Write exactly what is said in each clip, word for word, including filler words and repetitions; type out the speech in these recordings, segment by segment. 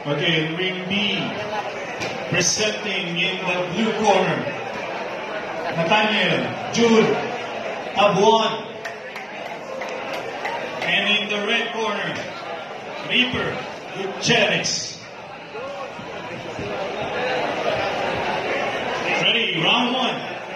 Okay, ring B, presenting in the blue corner, Nathaniel Jude Abuan. And in the red corner, Reaper Gutierrez. Ready, round one.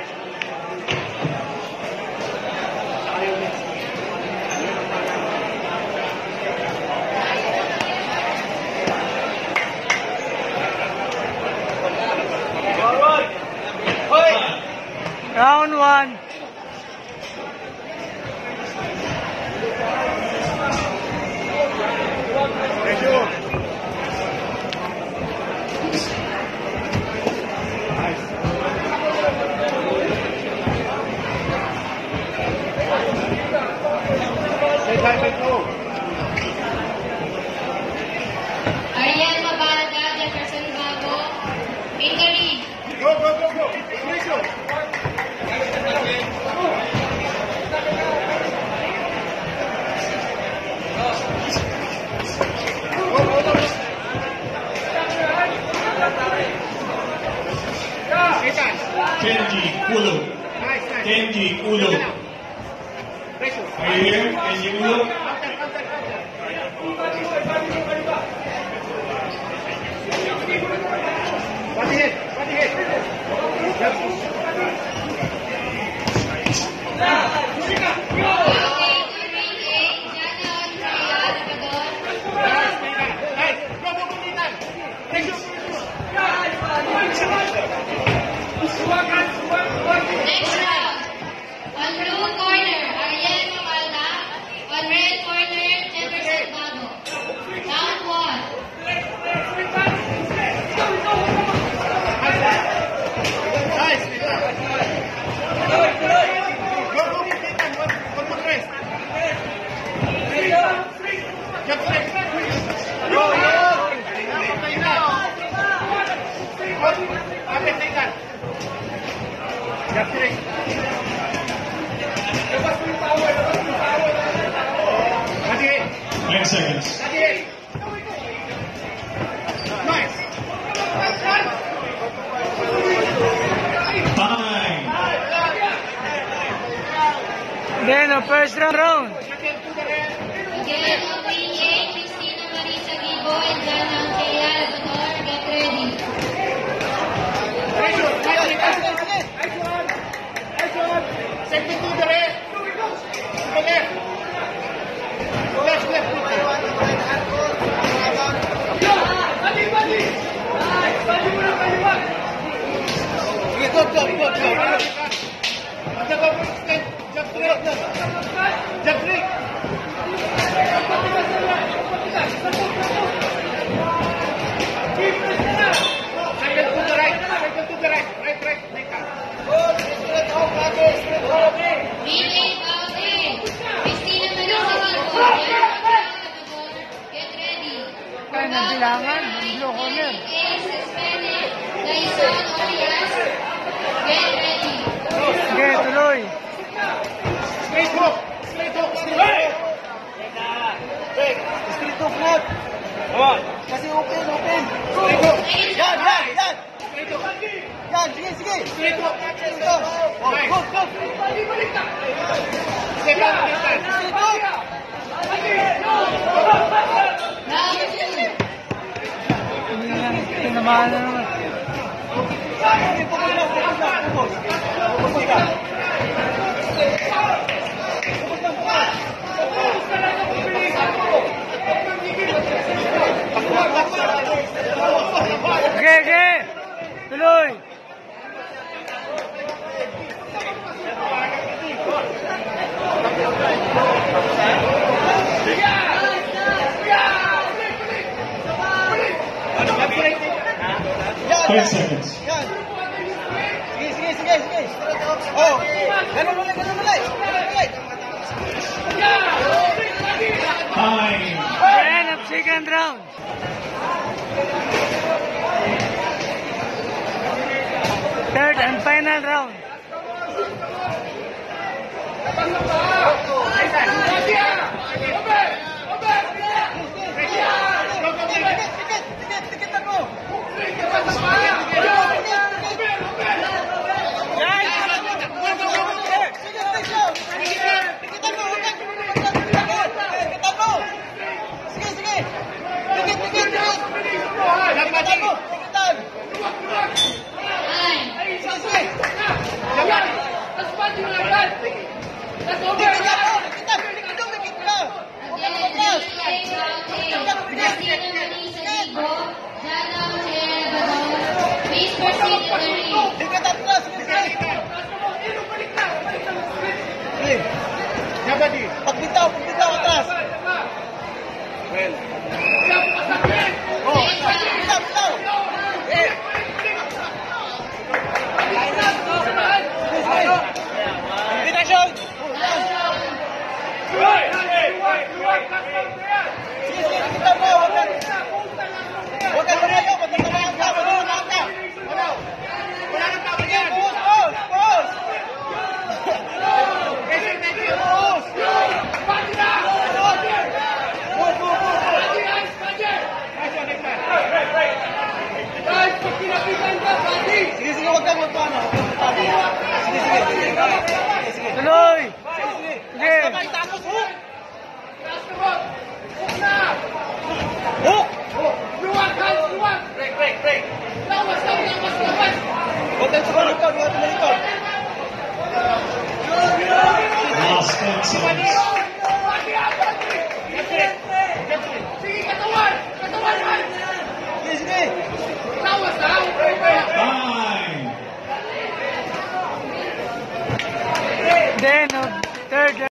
Round one. Thank you. Nice. Say hi, thank you. Ariel Mabalda, Jefferson Bago, Ingari. Go, go, go, go. Finish you. Kenji Ulo. Nice, nice. Kenji Ulo. Are you here? Kenji Ulo? Body hit, body hit. Next round. On blue corner, Ariel Mabalda. On red corner, Jefferson Bago. Round one. Nice, Nita. Go, go, Nita. One more rest. Jump straight. Go, go. Abis, Nita. Jump straight. Ten seconds. Nice. Time. Then the first round. Again, on ring A, Cristina Marisa Gibo and Jana Angela Labrador. Get ready. Nice one. Nice one. Nice one. Nice one. Second to the left. To the left. Left, left, left. Body, body. Body mo na, body mo. Sige, go, go, go, go. Jump, jump straight. Jump straight. Second to the right. Second to the right. Right, right. Right. Ring A, bound A. Cristina Marisa Gibo, Jana Angela Labrador. Get ready. Kaya nabilangan, blue corner. Ring A, suspended. Laison Orias. Get ready. Sige, tuloy. Straight hook. Straight hook. Straight hook. Wait. Straight hook, not. Come on. Kasi open, open. Straight hook. Yan, yan, yan. Straight hook. Yan, sige, sige. Straight hook. Straight hook. Nice. Hook, hook. Second, second. Straight hook. Round two. Tinamaan na naman. Okay, okay. Tuloy. Ten seconds. Yan. Sige, sige, sige, sige. Oh, ganun ulit, ganun ulit. Ganun ulit. Time. End of second round. Third and final round. Tikitan mo! Tikitan! Nine. Sige, sige! Tikitan mo! Tikitan! Tikitan! Tikitan! Again, relay routing. Christina Manisa Ligo, Jana Ojea Bador, Miss Christina Marie. Tikitan mo! Sige, sige! Sige! Pagbitaw! Pagbitaw! Atras! Oh! Bitaw! Bitaw! Eh! Combination! Sige, sige, kita mo! Huwag ka! Huwag ka tumayo! Huwag ka tumayo ka! Madulungan ka! Wala nang tao yan! Pause! Pause! Pause! Pause! Pause! Pause! Sige, sige, huwag ka magpano. Sige, sige, sige. Sige, sige. Tuloy! Sige. Sige! Kamay, tapos hook! Hook! Break, break, break. Huwag kang sumalikod, huwag kang sumalikod. Last ten seconds. Sige, sige. Nine. Then of third